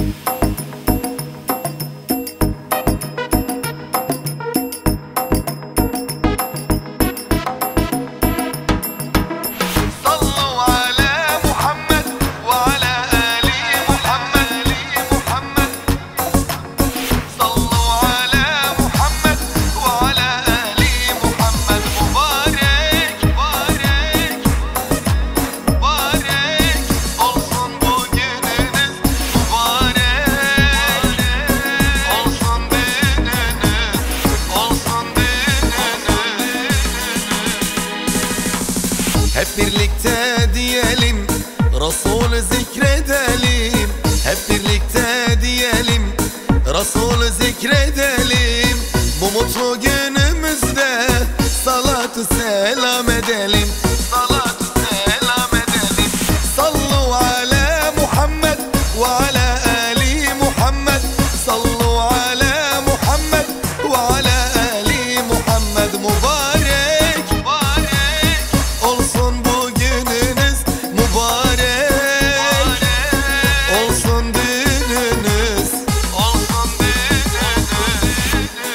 Hep birlikte diyelim, Resulü zikredelim. Hep birlikte diyelim, Resulü zikredelim. Bu mutlu günümüzde salatü selam edelim. Salatü selam edelim. Sallu ala Muhammed ve ala ali Muhammed. Sallu ala Muhammed ve ala ali Muhammed. Mübarek, mübarek olsun bu gününüz, mübarek olsun düğününüz, olsun düğününüz.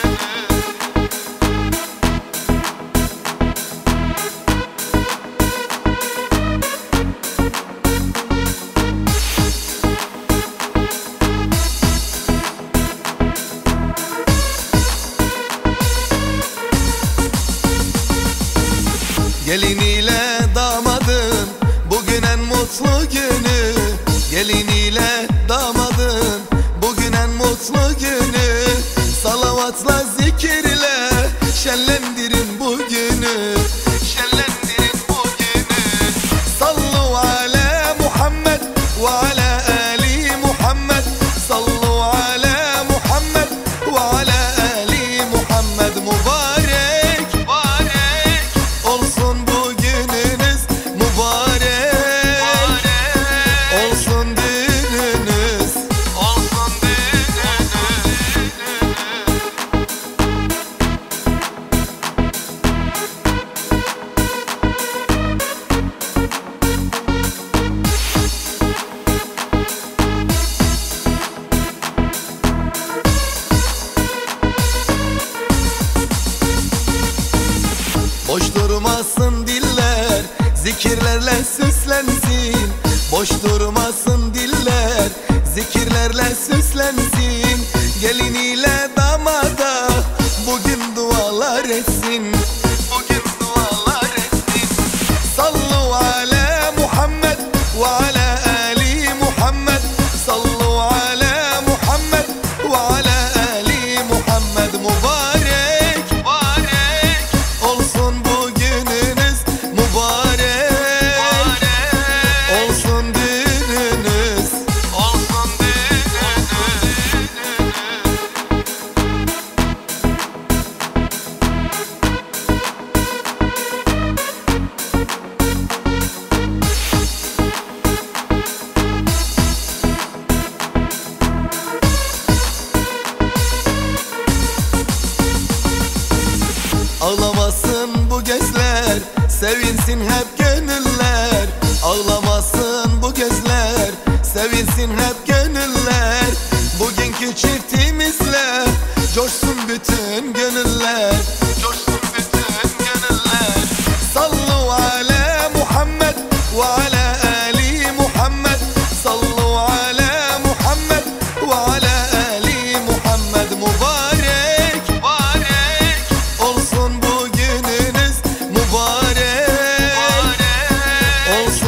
Gelin ile damadın bugün en mutlu günü. Gelin ile damadın bugün en mutlu günü. Salavatla zikirle şenlendirin bugünü. Şenlendirin bugünü. Sallu ala Muhammed ve ala ali Muhammed. Sallu ala Muhammed ve ala ali Muhammed. Mübarek, mübarek olsun bu gününüz, mübarek olsun düğününüz, olsun düğününüz. Boş durmasın diller, zikirlerle süslensin. Boş durmasın diller, zikirlerle süslensin. Gelin ile damada bugün dualar etsin. Bugün dualar etsin. Sallu ala Muhammed ve ala ali Muhammed. Sallu ala Muhammed ve ala ali Muhammed. Mübarek, mübarek olsun bu gününüz, mübarek olsun düğününüz, olsun düğününüz. Ağlamasın bu gözler, sevinsin hep gönüller. Ağlamasın bu gözler, sevinsin hep gönüller. Bugünkü çiftimizle coşsun bütün gönüller, coşsun bütün gönüller. Sallu ala Muhammed ve ala ali Muhammed. Sallu ala Muhammed ve ala ali Muhammed. Mübarek, mübarek olsun bu gününüz, mübarek olsun